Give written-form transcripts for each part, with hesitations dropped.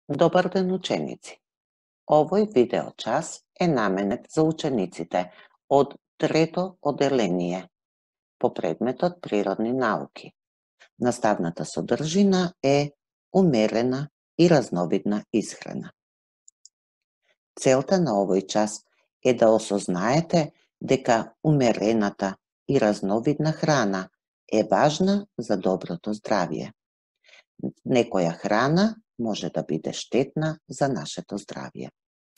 Добар ден, ученици! Овој видео час е наменет за учениците од трето оделение по предметот Природни науки. Наставната содржина е умерена и разновидна исхрана. Целта на овој час е да осознаете дека умерената и разновидна храна е важна за доброто здравје. Некоја храна може да биде штетна за нашето здравје.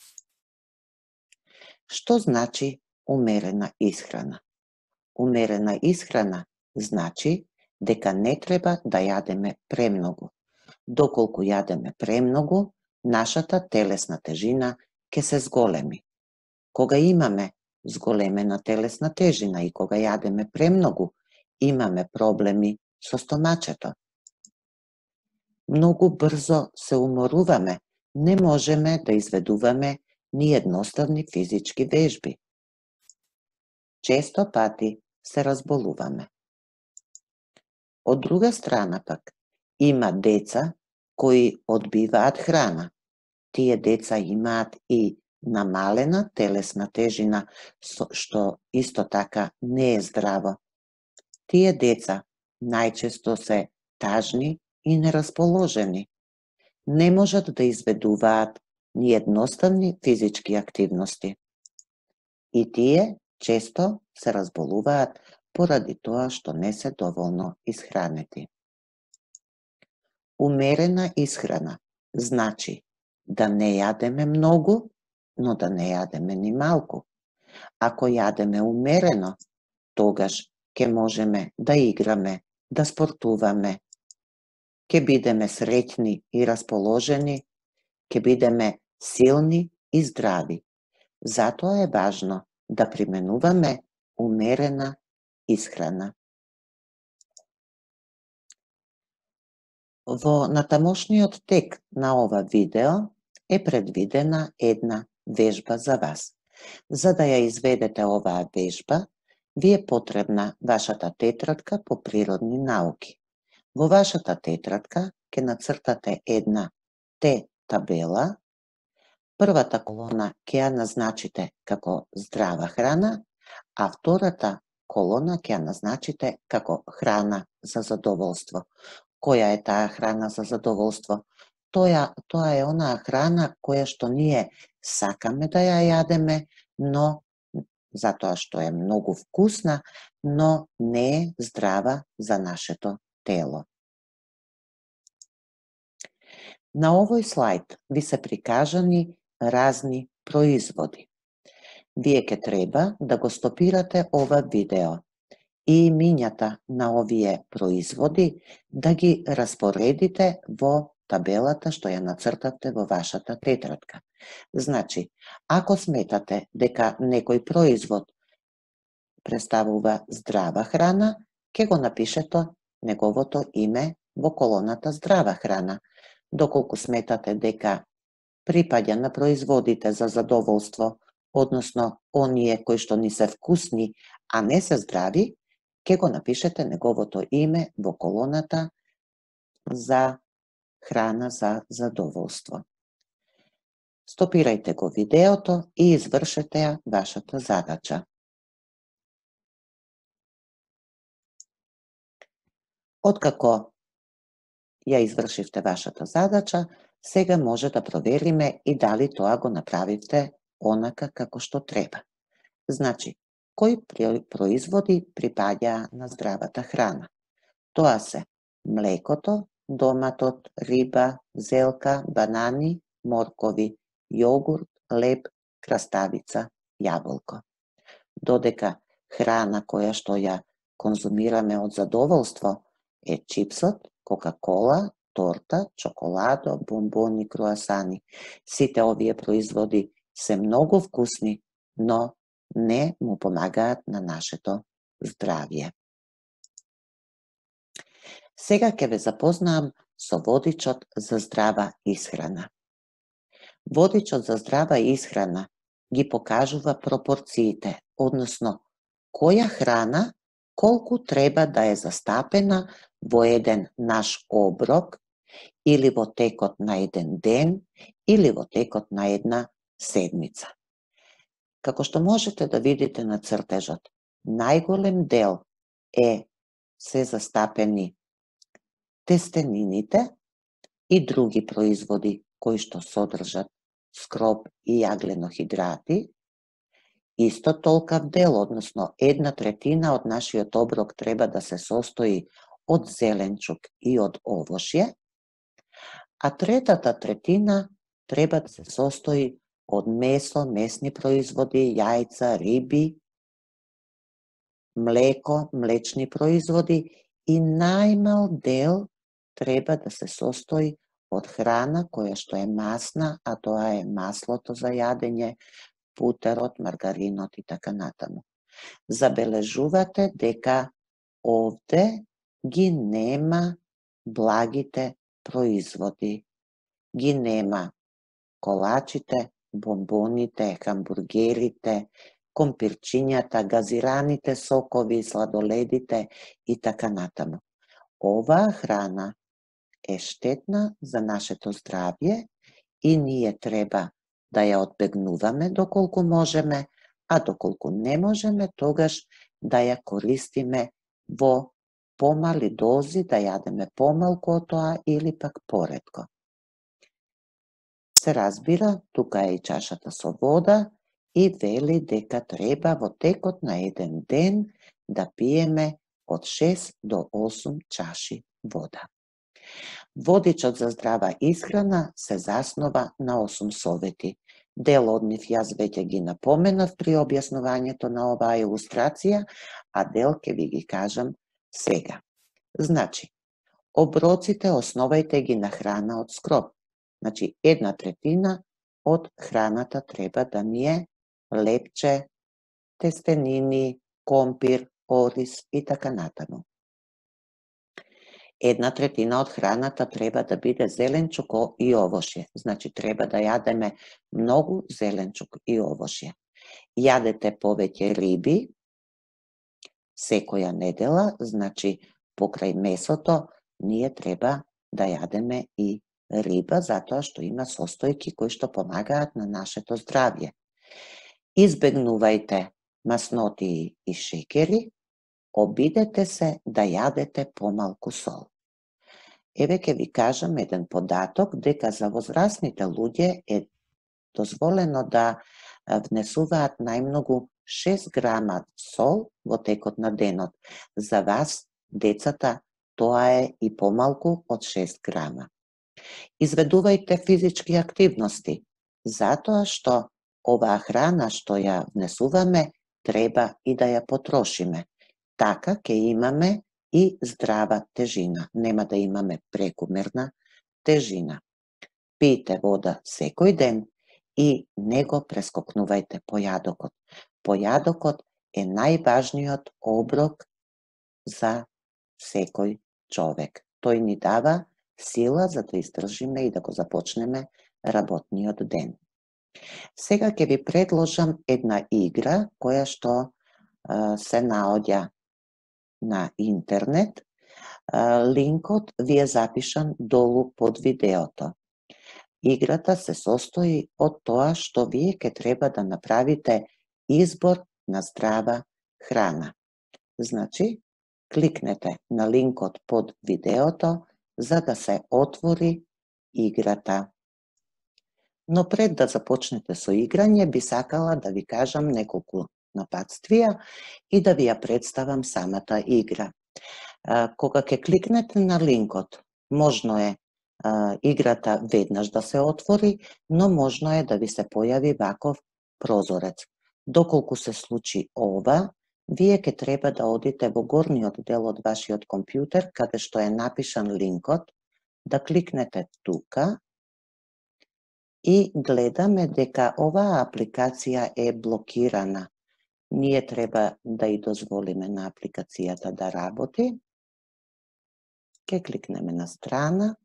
Што значи умерена исхрана? Умерена исхрана значи дека не треба да јадеме премногу. Доколку јадеме премногу, нашата телесна тежина ќе се зголеми. Кога имаме зголемена телесна тежина и кога јадеме премногу, имаме проблеми со стомачето. Многу брзо се уморуваме, не можеме да изведуваме ни едноставни физички вежби. Често пати се разболуваме. Од друга страна пак, има деца кои одбиваат храна. Тие деца имаат и намалена телесна тежина, што исто така не е здраво. Тие деца најчесто се тажни и нерасположени. Не можат да изведуваат ни едноставни физички активности. И тие често се разболуваат поради тоа што не се доволно исхранети. Умерена исхрана значи да не јадеме многу, но да не јадеме ни малку. Ако јадеме умерено, тогаш ќе можеме да играме, да спортуваме, ќе бидеме среќни и расположени, ќе бидеме силни и здрави. Затоа е важно да применуваме умерена исхрана. Во натамошниот тек на ова видео е предвидена една вежба за вас. За да ја изведете оваа вежба, ви е потребна вашата тетрадка по природни науки. Во вашата тетрадка ќе нацртате една Т-табела. Првата колона ќе ја назначите како здрава храна, а втората колона ќе ја назначите како храна за задоволство. Која е таа храна за задоволство? Тоа е онаа храна која што ние сакаме да ја јадеме, но затоа што е многу вкусна, но не е здрава за нашето тело. На овој слайд ви се прикажани разни производи. Вие ќе треба да го стопирате ова видео и имињата на овие производи да ги распоредите во табелата што ја нацртавте во вашата тетрадка. Значи, ако сметате дека некој производ представува здрава храна, ќе го напишете неговото име во колоната здрава храна. Доколку сметате дека припаѓа на производите за задоволство, односно оние кои што ни се вкусни, а не се здрави, ќе го напишете неговото име во колоната за храна за задоволство. Стопирајте го видеото и извршете ја вашата задача. Откако ја извршивте вашата задача, сега може да провериме и дали тоа го направивте онака како што треба. Значи, кои производи припаѓаа на здравата храна? Тоа се млекото, доматот, риба, зелка, банани, моркови, јогурт, леб, краставица, јаболко. Додека храна која што ја конзумираме од задоволство е чипсот, кока-кола, торта, чоколадо, бонбони, круасани. Сите овие производи се многу вкусни, но не му помагаат на нашето здравје. Сега ќе ве запознаам со водичот за здрава исхрана. Водичот за здрава исхрана ги покажува пропорциите, односно која храна колку треба да е застапена во еден наш оброк или во текот на еден ден, или во текот на една седмица. Како што можете да видите на цртежот, најголем дел се застапени тестенините и други производи кои што содржат скроб и јагленохидрати. Исто толкав дел, односно 1/3 од нашиот оброк треба да се состои од зеленчук и од овошје, а 1/3 треба да се состои од месо, месни производи, јајца, риби, млеко, млечни производи и најмал дел треба да се состои од храна која што е масна, а тоа е маслото за јадење, путерот, маргаринот и така натаму. Забележувате дека овде ги нема благите производи. Ги нема колачите, бомбоните, хамбургерите, компирчињата, газираните сокови, сладоледите и така натаму. Оваа храна е штетна за нашето здравје и ние треба да ја одбегнуваме доколку можеме, а доколку не можеме, тогаш да ја користиме во помали дози, да јадеме помалку од тоа или пак поретко. Се разбира, тука е и чашата со вода и вели дека треба во текот на еден ден да пиеме од 6 до 8 чаши вода. Водичот за здрава исхрана се заснова на 8 совети. Дел од нив јас веќе ги напоменав при објаснувањето на оваа илустрација, а дел ќе ви ги кажам сега. Значи, оброците основајте ги на храна од скроб. Значи, 1/3 од храната треба да ни е лепче, тестенини, компир, ориз и така натаму. 1/3 од храната треба да биде зеленчук и овошје. Значи, треба да јадеме многу зеленчук и овошје. Јадете повеќе риби секоја недела, значи, покрај месото, ние треба да јадеме и риба, затоа што има состојки кои што помагаат на нашето здравје. Избегнувајте масноти и шекери, обидете се да јадете помалку сол. Еве ќе ви кажам еден податок дека за возрастните луѓе е дозволено да внесуваат најмногу 6 грама сол во текот на денот. За вас, децата, тоа е и помалку од 6 грама. Изведувајте физички активности, затоа што оваа храна што ја внесуваме треба и да ја потрошиме. Така ќе имаме и здрава тежина, нема да имаме прекумерна тежина. Пијте вода секој ден и не го прескокнувајте појадокот. Појадокот е најважниот оброк за секој човек. Тој ни дава сила за да издржиме и да го започнеме работниот ден. Сега ќе ви предложам една игра која што се наоѓа на интернет. Линкот ви е запишан долу под видеото. Играта се состои од тоа што вие ќе треба да направите избор на здрава храна. Значи, кликнете на линкот под видеото за да се отвори играта. Но пред да започнете со играње, би сакала да ви кажам неколку напатствија и да ви ја представам самата игра. Кога ќе кликнете на линкот, можно е играта веднаш да се отвори, но можно е да ви се појави ваков прозорец. Доколку се случи ова, вие ќе треба да одите во горниот дел од вашиот компјутер, каде што е напишан линкот, да кликнете тука и гледаме дека оваа апликација е блокирана. Ние треба да ја дозволиме на апликацијата да работи. Ќе кликнеме на страна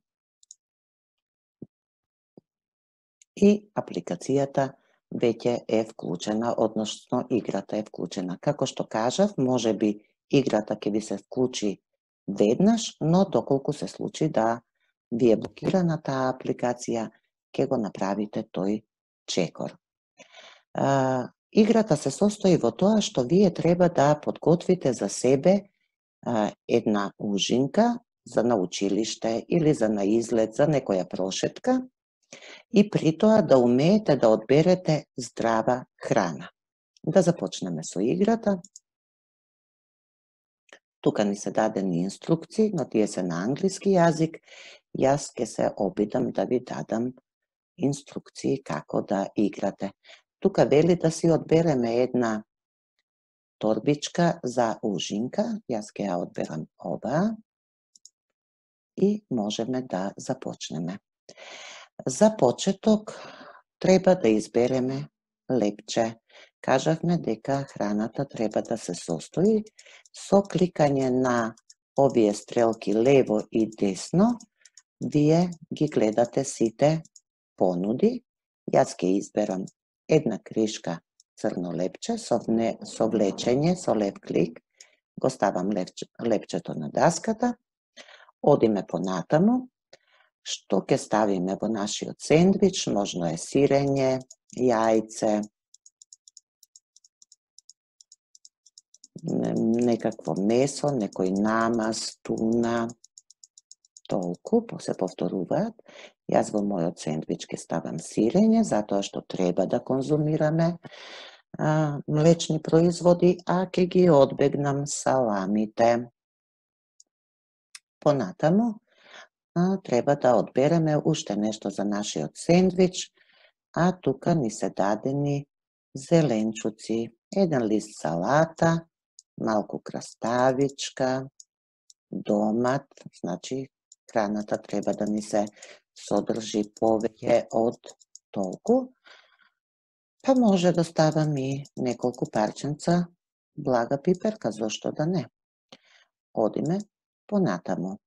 и апликацијата веќе е вклучена, односно играта е вклучена. Како што кажав, може би играта ќе ви се вклучи веднаш, но доколку се случи да ви е блокирана таа апликација, ќе го направите тој чекор. Играта се состои во тоа што вие треба да подготвите за себе една ужинка за на училиште или за на излет, за некоја прошетка и при тоа да умеете да одберете здрава храна. Да започнеме со играта. Тука ни се дадени инструкции, но тие се на англиски јазик. Јас ќе се обидам да ви дадам инструкции како да играте. Тука вели да си одбереме една торбичка за ужинка. Јас ќе ја одберам оваа и можеме да започнеме. За почеток треба да избереме лепче. Кажавме дека храната треба да се состои со кликање на овие стрелки лево и десно. Вие ги гледате сите понуди. Јас ќе изберам една кришка црно лепче со влечење, со лев клик. Го ставам лепчето на даската. Одиме понатаму. Што ќе ставиме во нашиот сендвич? Можно е сирење, јајце, некакво месо, некој намаз, туна, толку, се повторуваат. Јас во мојот сендвич ќе ставам сирење, затоа што треба да конзумираме млечни производи, а ќе ги одбегнам саламите. Понатаму, треба да одбереме уште нешто за нашиот сендвич, а тука ни се дадени зеленчуци, еден лист салата, малку краставичка, домат, значи храната треба да ни се содржи повеќе од толку, па може да ставам и неколку парченца блага пиперка, зошто да не. Одиме понатаму.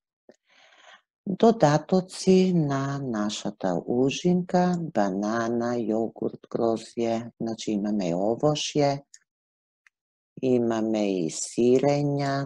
Додатоци на нашата ужинка, банана, јогурт, грозје, значи имаме и овошје, имаме и сирења,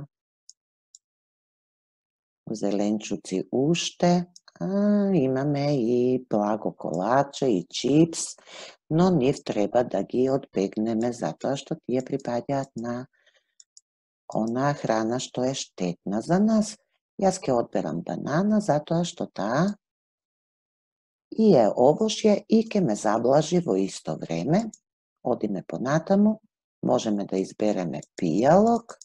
зеленчуци уште, имаме и благо колаче и чипс, но нив треба да ги одбегнеме затоа што тие припаѓаат на онаа храна што е штетна за нас. Јас ќе одберам банана затоа што таа и е овошје и ќе ме заблажи во исто време. Одиме понатаму, можеме да избереме пијалок.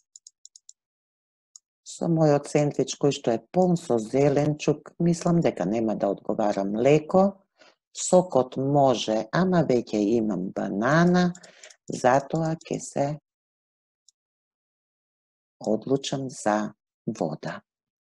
Со мојот сендвич кој што е полн со зеленчук, мислам дека нема да одговара млеко. Сокот може, ама веќе имам банана, затоа ќе се одлучам за вода.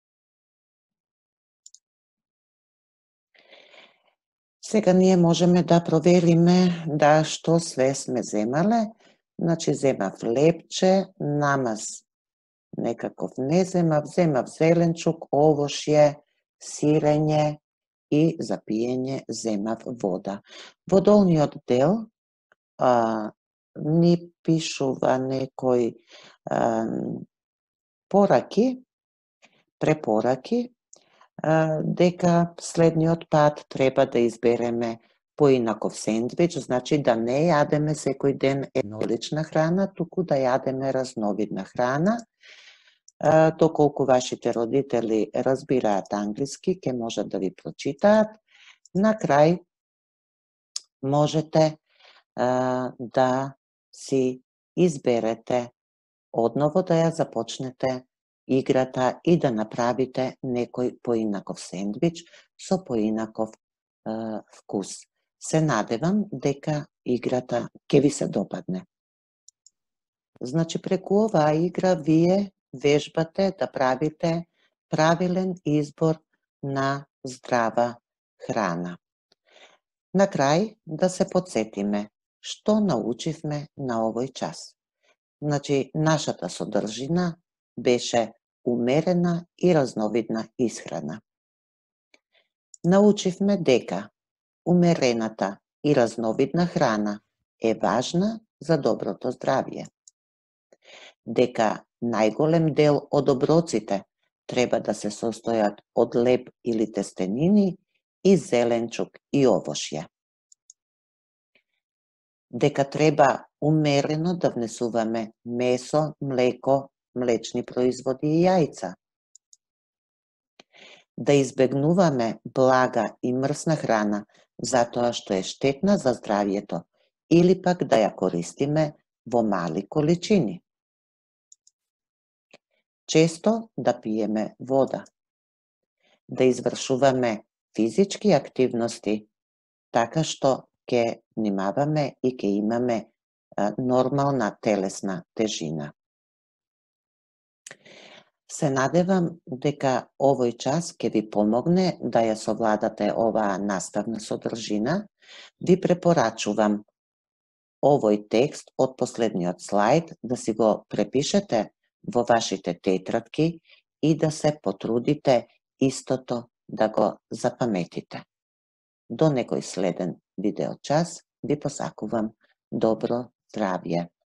Сега ние можеме да провериме да што све сме земале. Значи, земав лепче, намаз некаков не земав зеленчук, овошје, сирење и за пиење земав вода. Во долниот дел ни пишува некои препораки, дека следниот пат треба да избереме поинаков сендвич, значи да не јадеме секој ден еднолична храна, туку да јадеме разновидна храна. Доколку вашите родители разбираат англиски, ќе можат да ви прочитаат. На крај можете да си изберете одново да ја започнете играта и да направите некој поинаков сендвич со поинаков вкус. Се надевам дека играта ќе ви се допадне. Значи, преку оваа игра вие вежбате да правите правилен избор на здрава храна. На крај да се потсетиме што научивме на овој час. Значи, нашата содржина беше умерена и разновидна исхрана. Научивме дека умерената и разновидна храна е важна за доброто здравје. Дека најголем дел од оброците треба да се состојат од леб или тестенини и зеленчук и овошје. Дека треба умерено да внесуваме месо, млеко, млечни производи и јајца. Да избегнуваме блага и мрсна храна, затоа што е штетна за здравјето, или пак да ја користиме во мали количини. Често да пиеме вода. Да извршуваме физички активности, така што ќе внимаваме и ќе имаме нормална телесна тежина. Се надевам дека овој час ќе ви помогне да ја совладате оваа наставна содржина. Ви препорачувам овој текст од последниот слајд да си го препишете во вашите тетрадки и да се потрудите истото да го запаметите. До некој следен видеочас ви посакувам добро здравје.